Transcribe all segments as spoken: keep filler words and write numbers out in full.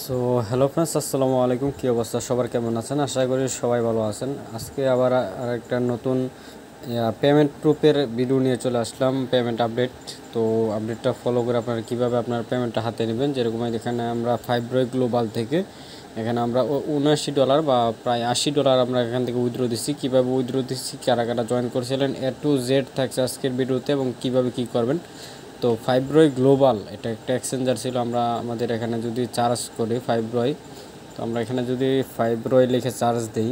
So hello friends, আসসালামু আলাইকুম। কী অবস্থা সবার, কেমন আছেন? আশা করি সবাই ভালো আছেন। আজকে আবার আরেকটা নতুন পেমেন্ট প্রুফের ভিডিও নিয়ে চলে আসলাম, পেমেন্ট আপডেট। তো আপডেটটা ফলো করে আপনারা কীভাবে আপনার পেমেন্টটা হাতে নেবেন। যেরকম এখানে আমরা ফাইব্রয় গ্লোবাল থেকে এখানে আমরা উনআশি ডলার বা প্রায় আশি ডলার আমরা এখান থেকে উইথড্র দিচ্ছি। কীভাবে উইথড্র দিচ্ছি, কারা কারা জয়েন করেছিলেন, এ টু জেড থাকছে আজকের ভিডিওতে এবং কীভাবে কী করবেন। তো ফাইব্রয় গ্লোবাল এটা একটা এক্সচেঞ্জার ছিল। আমরা আমাদের এখানে যদি চার্জ করি ফাইব্রয়, তো আমরা এখানে যদি ফাইব্রয় লিখে চার্জ দিই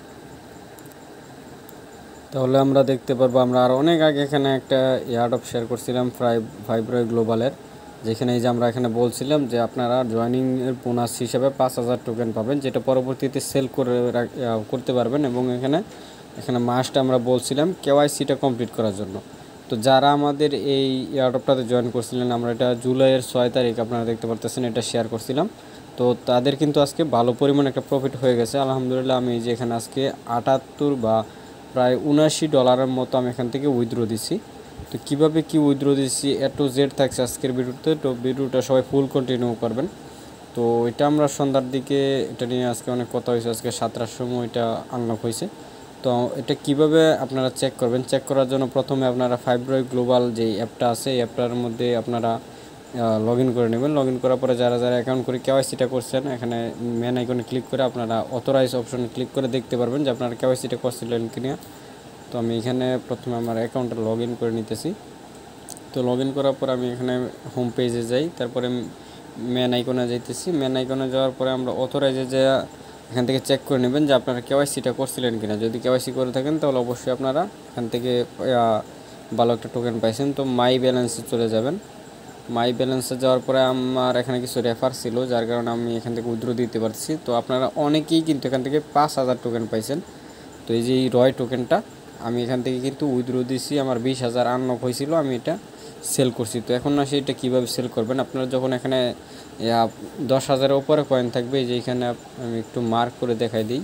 তাহলে আমরা দেখতে পারবো আমরা আর অনেক আগে এখানে একটা ইয়ার্ড অফ শেয়ার করছিলাম ফাইব্রয় গ্লোবালের, যেখানে এই যে আমরা এখানে বলছিলাম যে আপনারা জয়নিংয়ের বোনাস হিসেবে পাঁচ হাজার টোকেন পাবেন, যেটা পরবর্তীতে সেল করে করতে পারবেন। এবং এখানে এখানে মাস্ট আমরা বলছিলাম কেওয়াইসিটা কমপ্লিট করার জন্য। তো যারা আমাদের এই ইয়ারডপটাতে জয়েন করছিলেন, আমরা এটা জুলাইয়ের ছয় তারিখ আপনারা দেখতে পারতেছেন এটা শেয়ার করছিলাম। তো তাদের কিন্তু আজকে ভালো পরিমাণ একটা প্রফিট হয়ে গেছে আলহামদুলিল্লাহ। আমি যে এখানে আজকে আটাত্তর বা প্রায় উনআশি ডলারের মতো আমি এখান থেকে উইথড্র দিছি। তো কীভাবে কি উইথড্র দিচ্ছি এ টু জেড থাকছে আজকের ভিডিওতে। তো ভিডিওটা সবাই ফুল কন্টিনিউ করবেন। তো এটা আমরা সন্ধ্যার দিকে এটা নিয়ে আজকে অনেক কথা হয়েছে, আজকে সাতটার সময় এটা আনলক হয়েছে। তো এটা কিভাবে আপনারা চেক করবেন, চেক করার জন্য প্রথমে আপনারা ফাইব্রয় গ্লোবাল যে অ্যাপটা আছে এই অ্যাপটার মধ্যে আপনারা লগ ইন করে নেবেন। লগ ইন করার পরে যারা যারা অ্যাকাউন্ট করে কেওয়াইসিটা করছেন, এখানে মেন আইকনে ক্লিক করে আপনারা অথরাইজ অপশনে ক্লিক করে দেখতে পারবেন যে আপনারা কেওয়াইসিটা করছিলেন কিনা। তো আমি এখানে প্রথমে আমার অ্যাকাউন্টটা লগ ইন করে নিতেছি। তো লগ ইন করার পর আমি এখানে হোম পেজে যাই, তারপরে মেন আইকনে যাইতেছি। মেন আইকনে যাওয়ার পরে আমরা অথরাইজে যা এখান থেকে চেক করে নেবেন যে আপনারা কেওয়াইসিটা করছিলেন কিনা। যদি কেওয়াইসি করে থাকেন তাহলে অবশ্যই আপনারা এখান থেকে ভালো একটা টোকেন পাইছেন। তো মাই ব্যালেন্সে চলে যাবেন। মাই ব্যালেন্সে যাওয়ার পরে আমার এখানে কিছু রেফার ছিল, যার কারণে আমি এখান থেকে উইথড্র দিতে পারছি। তো আপনারা অনেকেই কিন্তু এখান থেকে পাঁচ হাজার টোকেন পাইছেন। তো এই যে এই রয় টোকেনটা আমি এখান থেকে কিন্তু উইথড্র দিছি, আমার বিশ হাজার আনলক হয়েছিল, আমি এটা সেল করছি। তো এখন না সেটা কীভাবে সেল করবেন, আপনারা যখন এখানে দশ হাজারের উপরে কয়েন থাকবে, যে এখানে আমি একটু মার্ক করে দেখাই দিই,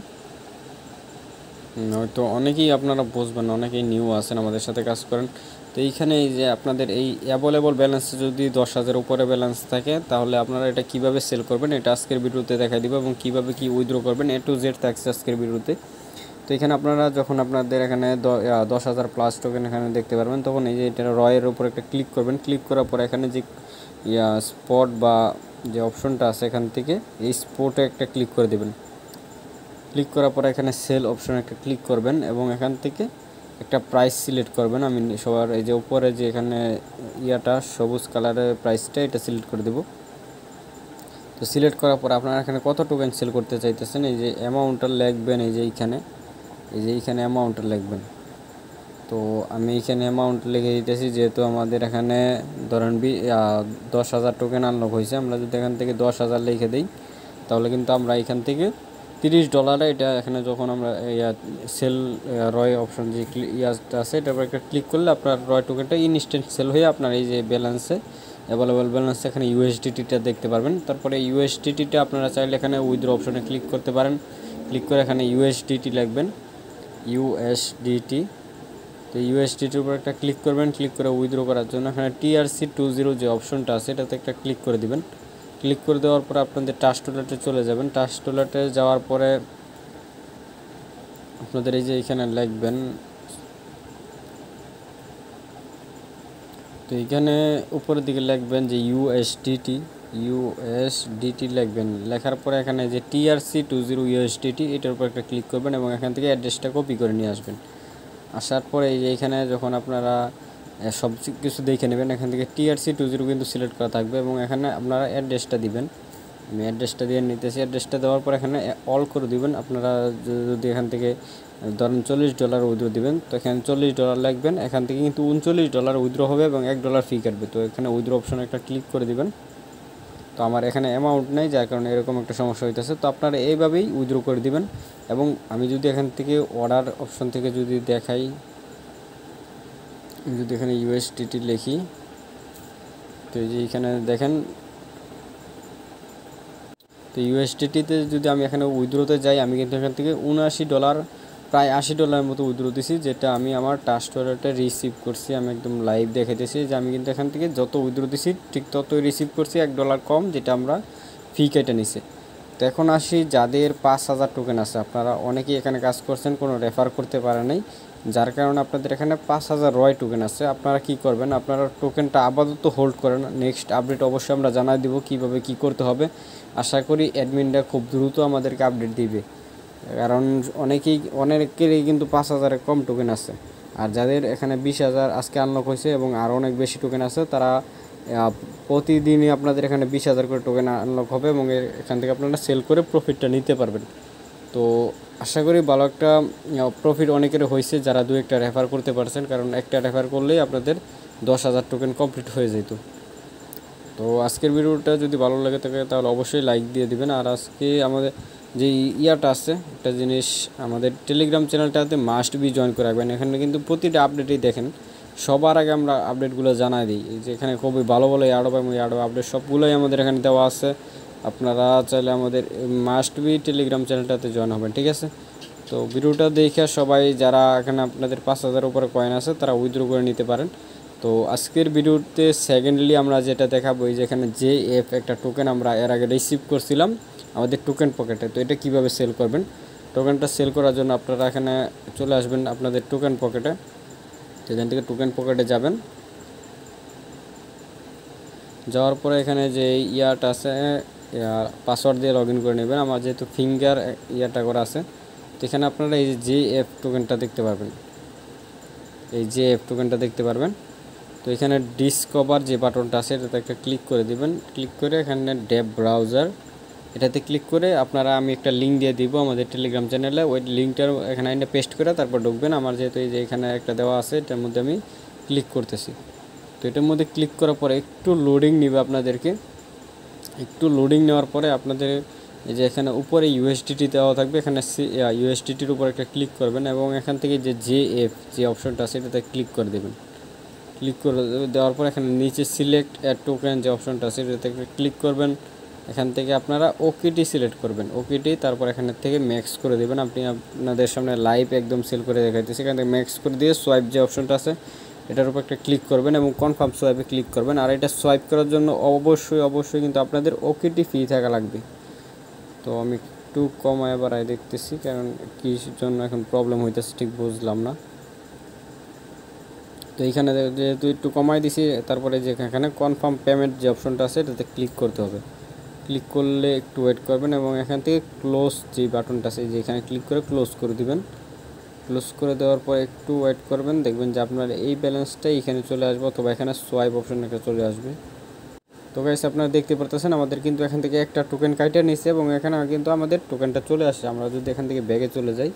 হয়তো অনেকেই আপনারা বুঝবেন, অনেকেই নিউ আছেন আমাদের সাথে কাজ করেন। তো এইখানে এই যে আপনাদের এই অ্যাভেলেবল ব্যালেন্স যদি দশ হাজার উপরে ব্যালেন্স থাকে তাহলে আপনারা এটা কিভাবে সেল করবেন এটা আজকের ভিডিওতে দেখাই দিব, এবং কিভাবে কি উইথড্র করবেন এ টু জেড থাকছে আজকের ভিডিওতে। তো এখানে আপনারা যখন আপনাদের এখানে দশ হাজার প্লাস টোকেন এখানে দেখতে পারবেন, তখন এই যে এটা রয়ের উপর একটা ক্লিক করবেন। ক্লিক করার পর এখানে যে ইয়া স্পট বা যে অপশনটা আছে এখান থেকে এই স্পটে একটা ক্লিক করে দেবেন। ক্লিক করার পর এখানে সেল অপশনে একটা ক্লিক করবেন এবং এখান থেকে একটা প্রাইস সিলেক্ট করবেন। আমি সবার এই যে উপরে যে এখানে ইয়াটা সবুজ কালারের প্রাইসটা এটা সিলেক্ট করে দেব। তো সিলেক্ট করার পর আপনারা এখানে কত টোকেন সেল করতে চাইতেছেন এই যে অ্যামাউন্টটা লিখবেন। এই যে এইখানে এই যে এইখানে অ্যামাউন্টটা লিখবেন। তো আমি এইখানে অ্যামাউন্ট লিখে দিতেছি, যেহেতু আমাদের এখানে ধরেন বি দশ হাজার টোকেন আনলক হয়েছে। আমরা যদি এখান থেকে দশ হাজার লিখে দিই তাহলে কিন্তু আমরা এখান থেকে তিরিশ ডলারে এটা এখানে যখন আমরা ইয়া সেল রয় অপশন যে ইয়াটা আছে এটার উপর একটা ক্লিক করলে আপনার রয় টোকেনটা ইনস্ট্যান্ট সেল হয়ে আপনার এই যে ব্যালেন্সে অ্যাভেলেবল ব্যালেন্স এখানে ইউএসডিটিটা দেখতে পারবেন। তারপরে ইউএসডিটিটা আপনারা চাইলে এখানে উইথড্র অপশনে ক্লিক করতে পারেন। ক্লিক করে এখানে ইউএসডিটি লিখবেন, ইউএসডিটি। তো ইউএসডিটির উপর একটা ক্লিক করবেন। ক্লিক করে উইথড্র করার জন্য এখানে টিআরসি টু জিরো যে অপশনটা আছে এটাতে একটা ক্লিক করে দিবেন। ক্লিক করে দেওয়ার পরে আপনাদের টাস্ক ওয়ালেটে চলে যাবেন। টাস্ক ওয়ালেটে যাওয়ার পরে আপনাদের এই যে এখানে লিখবেন, তো এখানে উপরের দিকে লিখবেন যে ইউএসডিটি ইউএসডিটি লিখবেন। লেখার পরে এখানে যে টিআরসি টু জিরো ইউএসডিটি এটার উপর একটা ক্লিক করবেন এবং এখান থেকে অ্যাড্রেসটা কপি করে নিয়ে আসবেন। আসার পরে এই যে এখানে যখন আপনারা সব কিছু দেখে নেবেন, এখান থেকে টিআরসি টু জিরো কিন্তু সিলেক্ট করা থাকবে এবং এখানে আপনারা অ্যাড্রেসটা দিবেন। আমি অ্যাড্রেসটা দিয়ে নিতেছি। অ্যাড্রেসটা দেওয়ার পর এখানে অল করে দিবেন। আপনারা যদি এখান থেকে ধরেন চল্লিশ ডলার উইথড্র দিবেন তো এখানে চল্লিশ ডলার লিখবেন। এখান থেকে কিন্তু উনচল্লিশ ডলার উইথড্র হবে এবং এক ডলার ফি কাটবে। তো এখানে উইথড্র অপশনে একটা ক্লিক করে দিবেন। তো আমার এখানে অ্যামাউন্ট নেই, যার কারণে এরকম একটা সমস্যা হইতেছে। তো আপনারা এইভাবেই উইথড্র করে দিবেন। এবং আমি যদি এখান থেকে অর্ডার অপশন থেকে যদি দেখাই, যদি এখানে ইউএসডিটি লিখি, তো এই যে এখানে দেখেন, তো ইউএসডিটিতে যদি আমি এখানে উইথড্রোতে যাই আমি কিন্তু এখান থেকে উনআশি ডলার প্রায় আশি ডলারের মতো উইথড্র দিছি, যেটা আমি আমার টাস্ক ওয়ালেটে রিসিভ করছি। আমি একদম লাইভ দেখাইতেছি যে আমি কিন্তু এখান থেকে যত উইথড্র দিছি ঠিক ততই রিসিভ করছি, এক ডলার কম, যেটা আমরা ফি কেটে নিছে। তো এখন আসি যাদের পাঁচ হাজার টোকেন আছে, আপনারা অনেকেই এখানে কাজ করছেন, কোনো রেফার করতে পারে নাই, যার কারণে আপনাদের এখানে পাঁচ হাজার রয় টোকেন আছে। আপনারা কি করবেন, আপনারা টোকেনটা আপাতত হোল্ড করেন, নেক্সট আপডেট অবশ্যই আমরা জানাই দিব কীভাবে কী করতে হবে। আশা করি অ্যাডমিনরা খুব দ্রুত আমাদেরকে আপডেট দিবে, কারণ অনেকেই অনেকেরই কিন্তু পাঁচ হাজারের কম টোকেন আছে। আর যাদের এখানে বিশ হাজার আজকে আনলক হয়েছে এবং আরও অনেক বেশি টোকেন আছে, তারা প্রতিদিনই আপনাদের এখানে বিশ হাজার করে টোকেন আনলক হবে এবং এখান থেকে আপনারা সেল করে প্রফিটটা নিতে পারবেন। তো আশা করি ভালো একটা প্রফিট অনেকের হয়েছে যারা দু একটা রেফার করতে পারছেন, কারণ একটা রেফার করলেই আপনাদের দশ হাজার টোকেন কমপ্লিট হয়ে যেত। তো আজকের ভিডিওটা যদি ভালো লাগে থাকে তাহলে অবশ্যই লাইক দিয়ে দিবেন। আর আজকে আমাদের যে ইয়াটা আছে একটা জিনিস, আমাদের টেলিগ্রাম চ্যানেলটাতে মাস্ট বি জয়েন করে রাখবেন। এখানে কিন্তু প্রতিটা আপডেটই দেখেন, সবার আগে আমরা আপডেটগুলো জানাই দিই। যে এখানে খুবই ভালো ভালো অ্যাড এবং অ্যাড আপডেট সবগুলোই আমাদের এখানে দেওয়া আছে। আপনারা চাইলে আমাদের মাস্ট বি টেলিগ্রাম চ্যানেলটাতে জয়েন হবেন, ঠিক আছে। তো ভিডিওটা দেখে সবাই যারা এখানে আপনাদের পাঁচ হাজার উপরে কয়েন আছে তারা উইথড্র করে নিতে পারেন। তো আজকের ভিডিওতে সেকেন্ডলি আমরা যেটা দেখাবো, এই যেখানে জে এফ একটা টোকেন আমরা এর আগে রিসিভ করছিলাম আমাদের টোকেন পকেটে। তো এটা কিভাবে সেল করবেন, টোকেনটা সেল করার জন্য আপনারা এখানে চলে আসবেন আপনাদের টোকেন পকেটে। এখান থেকে টোকেন পকেটে যাবেন, যাওয়ার পরে এখানে যে ইয়াটা আছে পাসওয়ার্ড দিয়ে লগ ইন করে নেবেন। আমার যেহেতু ফিঙ্গার ইয়াটা করা আছে, তো এখানে আপনারা এই যে জে এফ টোকেনটা দেখতে পারবেন, এই জে এফ টোকেনটা দেখতে পারবেন। তো এখানে ডিসকভার যে বাটনটা আছে এটাতে একটা ক্লিক করে দিবেন। ক্লিক করে এখানে ডেভ ব্রাউজার এটাতে ক্লিক করে আপনারা, আমি একটা লিঙ্ক দিয়ে দিব আমাদের টেলিগ্রাম চ্যানেলে, ওই লিঙ্কটার এখানে এনে পেস্ট করে তারপর ঢুকবেন। আমার যেহেতু এই যে এখানে একটা দেওয়া আছে এটার মধ্যে আমি ক্লিক করতেছি। তো এটার মধ্যে ক্লিক করার পরে একটু লোডিং নেবে আপনাদেরকে। একটু লোডিং নেওয়ার পরে আপনাদের এই যে এখানে উপরে ইউএসডিটি দেওয়া থাকবে, এখানে ইউএসডিটির উপর একটা ক্লিক করবেন এবং এখান থেকে যে জে এফ যে অপশনটা আছে এটাতে ক্লিক করে দেবেন। ক্লিক করে দেওয়ার পর এখানে নিচে সিলেক্ট অ্যাড টোকেন যে অপশনটা আছে এটাতে ক্লিক করবেন। এখান থেকে আপনারা ওকেটি সিলেক্ট করবেন, ওকেটি, তারপর এখান থেকে ম্যাক্স করে দেবেন। আপনি আপনাদের সামনে লাইভ একদম সেল করে দেখাইতেছি। এখান থেকে ম্যাক্স করে দিয়ে সোয়াইপ যে অপশনটা আছে এটার উপর একটা ক্লিক করবেন এবং কনফার্ম সোয়াইপে ক্লিক করবেন। আর এটা সোয়াইপ করার জন্য অবশ্যই অবশ্যই কিন্তু আপনাদের ওকেটি ফি থাকা লাগবে। তো আমি একটু কমায় বাড়ায় দেখতেছি, কারণ কী জন্য এখন প্রবলেম হইতেছে ঠিক বুঝলাম না। তো এইখানে যেহেতু একটু কমাই দিছি, তারপরে যে এখানে কনফার্ম পেমেন্ট যে অপশনটা আছে এটাতে ক্লিক করতে হবে। ক্লিক করলে একটু ওয়েট করবেন এবং এখান থেকে ক্লোজ যে বাটনটা আছে যে এখানে ক্লিক করে ক্লোজ করে দিবেন। ক্লোজ করে দেওয়ার পর একটু ওয়েট করবেন, দেখবেন যে আপনার এই ব্যালেন্সটাই এখানে চলে আসবে অথবা এখানে সোয়াইপ অপশন একটা চলে আসবে। তো গাইস আপনারা দেখতে পারতেছেন আমাদের কিন্তু এখান থেকে একটা টোকেন কাইটে নিচ্ছে এবং এখানে কিন্তু আমাদের টোকেনটা চলে আসে। আমরা যদি এখান থেকে ব্যাগে চলে যাই,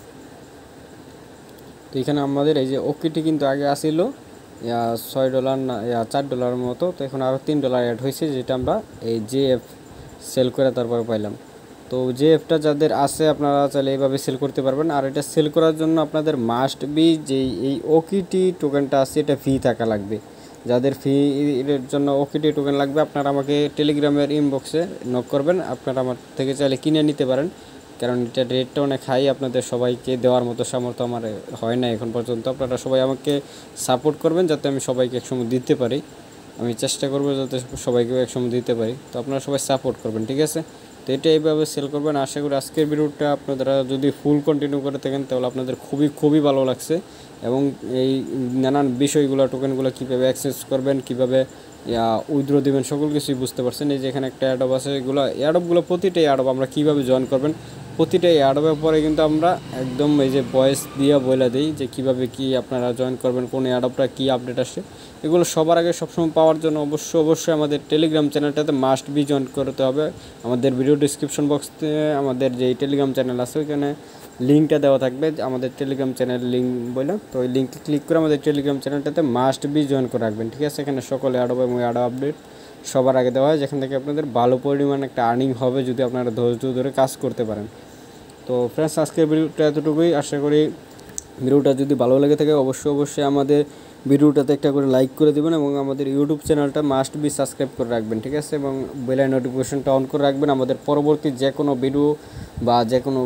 তো এখানে আমাদের এই যে ওকেটি কিন্তু আগে আসিল ছয় ডলার না চার ডলারের মতো, তো এখন আরও তিন ডলার অ্যাড হয়েছে, যেটা আমরা এই জে এফ সেল করে তারপরে পাইলাম। তো জে এফটা যাদের আছে আপনারা চাইলে এইভাবে সেল করতে পারবেন। আর এটা সেল করার জন্য আপনাদের মাস্ট বি যে এই ওকেটি টোকেনটা আছে এটা ফি থাকা লাগবে। যাদের ফি এর জন্য ওকেটি টোকেন লাগবে আপনারা আমাকে টেলিগ্রামের ইনবক্সে নক করবেন। আপনারা আমার থেকে চাইলে কিনে নিতে পারেন, কারণ এটা রেটটা অনেক হাই, আপনাদের সবাইকে দেওয়ার মতো সামর্থ্য আমার হয় না এখন পর্যন্ত। আপনারা সবাই আমাকে সাপোর্ট করবেন যাতে আমি সবাইকে একসময় দিতে পারি। আমি চেষ্টা করবো যাতে সবাইকেও একসময় দিতে পারি। তো আপনারা সবাই সাপোর্ট করবেন, ঠিক আছে। তো এটা এইভাবে সেল করবেন। আশা করি আজকের ভিডিওটা আপনারা যদি ফুল কন্টিনিউ করে থাকেন তাহলে আপনাদের খুবই খুবই ভালো লাগছে এবং এই নানান বিষয়গুলো টোকেনগুলো কীভাবে অ্যাক্সেস করবেন, কীভাবে উইথড্র দেবেন সকল কিছুই বুঝতে পারছেন। এই যে এখানে একটা অ্যাডব আছে, এগুলো অ্যাডবগুলো প্রতিটাই অ্যাডব আমরা কীভাবে জয়েন করবেন প্রতিটাই অ্যাডবের পরে কিন্তু আমরা একদম এই যে ভয়েস দিয়ে বলে দিই যে কীভাবে কী আপনারা জয়েন করবেন, কোন অ্যাডবটা কী আপডেট আসে, এগুলো সবার আগে সবসময় পাওয়ার জন্য অবশ্যই অবশ্যই আমাদের টেলিগ্রাম চ্যানেলটাতে মাস্ট বি জয়েন করতে হবে। আমাদের ভিডিও ডিসক্রিপশন বক্সে আমাদের যে টেলিগ্রাম চ্যানেল আছে ওইখানে লিঙ্কটা দেওয়া থাকবে আমাদের টেলিগ্রাম চ্যানেল লিঙ্ক বলে। তো ওই লিঙ্কে ক্লিক করে আমাদের টেলিগ্রাম চ্যানেলটাতে মাস্ট বি জয়েন করে রাখবেন, ঠিক আছে। এখানে সকলে অ্যাডব এবং অ্যাডব আপডেট সবার আগে দেওয়া হয়, যেখান থেকে আপনাদের ভালো পরিমাণ একটা আর্নিং হবে যদি আপনারা ধৈর্য ধরে কাজ করতে পারেন। তো ফ্রেন্ডস আজকের ভিডিওটা এতটুকুই। আশা করি ভিডিওটা যদি ভালো লেগে থাকে অবশ্যই অবশ্যই আমাদের ভিডিওটাতে একটা করে লাইক করে দেবেন এবং আমাদের ইউটিউব চ্যানেলটা মাস্ট বি সাবস্ক্রাইব করে রাখবেন, ঠিক আছে। এবং বেল আইকন নোটিফিকেশনটা অন করে রাখবেন আমাদের পরবর্তী যে কোনো ভিডিও বা যে কোনো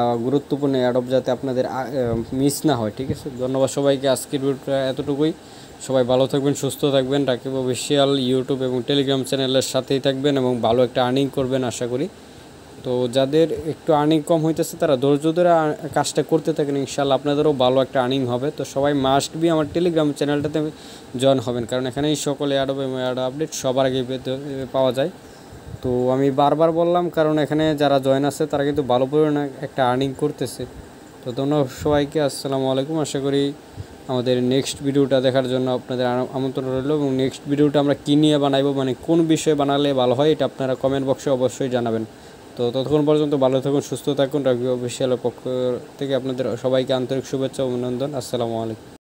গুরুত্বপূর্ণ অ্যাডব যাতে আপনাদের মিস না হয়, ঠিক আছে। ধন্যবাদ সবাইকে। আজকের ভিডিওটা এতটুকুই। সবাই ভালো থাকবেন, সুস্থ থাকবেন। রাকিব অফিসিয়াল ইউটিউব এবং টেলিগ্রাম চ্যানেলের সাথেই থাকবেন এবং ভালো একটা আর্নিং করবেন আশা করি। তো যাদের একটু আর্নিং কম হইতেছে তারা ধৈর্য ধরে কাজটা করতে থাকেন, ইনশাআল্লাহ আপনাদেরও ভালো একটা আর্নিং হবে। তো সবাই মাস্ট বি আমার টেলিগ্রাম চ্যানেলটাতে জয়েন হবেন, কারণ এখানে এই সকল অ্যাড এবং অ্যাড আপডেট সবার আগে পাওয়া যায়। তো আমি বারবার বললাম, কারণ এখানে যারা জয়েন আছে তারা কিন্তু ভালো পরিমাণে একটা আর্নিং করতেছে। তো ধন্যবাদ সবাইকে, আসসালামু আলাইকুম। আশা করি আমাদের নেক্সট ভিডিওটা দেখার জন্য আপনাদের আমন্ত্রণ রইল, এবং নেক্সট ভিডিওটা আমরা কী নিয়ে বানাইবো, মানে কোন বিষয়ে বানালে ভালো হয়, এটা আপনারা কমেন্ট বক্সে অবশ্যই জানাবেন। তো ততক্ষণ পর্যন্ত ভালো থাকুন, সুস্থ থাকুন। রাকিব অফিসিয়ালের পক্ষ থেকে আপনাদের সবাইকে আন্তরিক শুভেচ্ছা ও অভিনন্দন। আসসালামু আলাইকুম।